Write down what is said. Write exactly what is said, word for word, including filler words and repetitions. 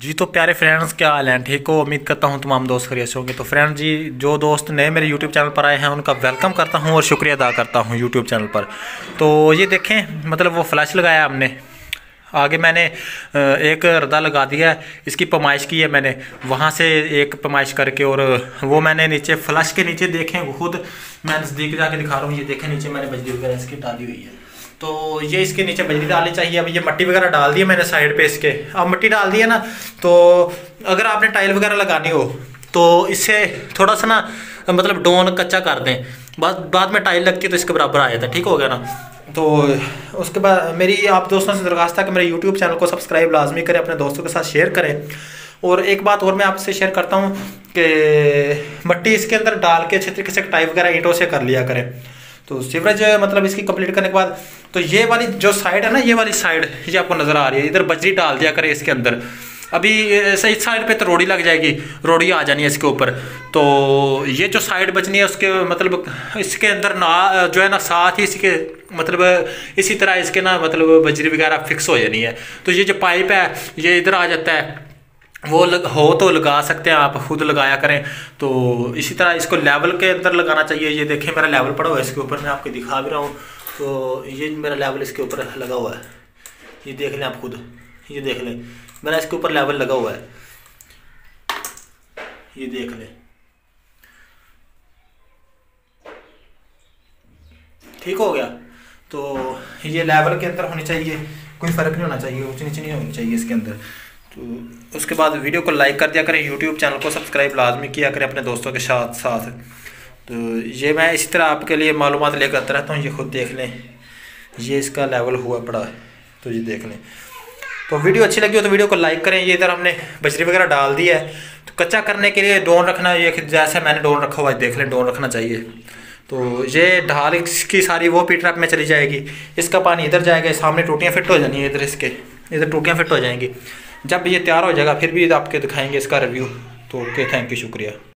जी तो प्यारे फ्रेंड्स, क्या हाल है? ठीक हो? उम्मीद करता हूँ तमाम दोस्त खैरियत से होंगे। तो फ्रेंड्स जी, जो दोस्त नए मेरे यूट्यूब चैनल पर आए हैं उनका वेलकम करता हूँ और शुक्रिया अदा करता हूँ यूट्यूब चैनल पर। तो ये देखें, मतलब वो फ्लैश लगाया हमने, आगे मैंने एक रदा लगा दिया है, इसकी पमाइश की है मैंने वहाँ से एक पमाइश करके, और वो मैंने नीचे फ्लैश के नीचे देखें, खुद मैं नज़दीक जाके दिखा रहा हूँ, ये देखें नीचे मैंने बजरी वगैरह इसकी डाली हुई है। तो ये इसके नीचे बजरी डालनी चाहिए। अब ये मट्टी वगैरह डाल दी है मैंने साइड पे इसके। अब मट्टी डाल दी है ना, तो अगर आपने टाइल वगैरह लगानी हो तो इससे थोड़ा सा ना, मतलब डोन कच्चा कर दें, बाद बाद में टाइल लगती है तो इसके बराबर आ जाता है। ठीक हो गया ना? तो उसके बाद मेरी आप दोस्तों से दरख्वास्त है कि मेरे यूट्यूब चैनल को सब्सक्राइब लाजमी करें, अपने दोस्तों के साथ शेयर करें। और एक बात और मैं आपसे शेयर करता हूँ कि मट्टी इसके अंदर डाल के अच्छे तरीके से टाइप वगैरह ईंटों से कर लिया करें। तो सीवरेज मतलब इसकी कंप्लीट करने के बाद, तो ये वाली जो साइड है ना, ये वाली साइड ये आपको नज़र आ रही है, इधर बजरी डाल दिया करें इसके अंदर। अभी सही साइड पे तो रोड़ी लग जाएगी, रोड़ी आ जानी है इसके ऊपर। तो ये जो साइड बचनी है उसके मतलब इसके अंदर ना जो है ना, साथ ही इसके मतलब इसी तरह इसके ना मतलब बजरी वगैरह फिक्स हो जानी है। तो ये जो पाइप है ये इधर आ जाता है, वो लग, हो तो लगा सकते हैं, आप खुद लगाया करें। तो इसी तरह इसको लेवल के अंदर लगाना चाहिए। ये देखें मेरा लेवल पड़ा हुआ है इसके ऊपर, मैं आपको दिखा भी रहा हूँ। तो ये मेरा लेवल इसके ऊपर लगा हुआ है, ये देख लें आप खुद, ये देख लें मेरा इसके ऊपर लेवल लगा हुआ है, ये देख लें। ठीक हो गया? तो ये लेवल के अंदर होनी चाहिए, कोई फ़र्क नहीं होना चाहिए, ऊँची नीचे नहीं होनी चाहिए इसके अंदर। तो उसके बाद वीडियो को लाइक कर दिया करें, यूट्यूब चैनल को सब्सक्राइब लाजमी किया करें अपने दोस्तों के साथ साथ। तो ये मैं इसी तरह आपके लिए मालूमात लेकर आता रहता हूँ। ये खुद देख लें, ये इसका लेवल हुआ पड़ा है, तो ये देख लें। तो वीडियो अच्छी लगी हो तो वीडियो को लाइक करें। ये इधर हमने बजरी वगैरह डाल दी है। तो कच्चा करने के लिए डोन रखना, ये जैसे मैंने डोन रखा हुआ है देख लें, डोन रखना चाहिए। तो ये ढाल इसकी सारी वो पी ट्रैप में चली जाएगी, इसका पानी इधर जाएगा, सामने टूटियाँ फिट हो जानी है, इधर इसके इधर टूटियाँ फिट हो जाएंगी। जब ये तैयार हो जाएगा फिर भी आपके दिखाएंगे इसका रिव्यू। तो ओके, थैंक यू, शुक्रिया।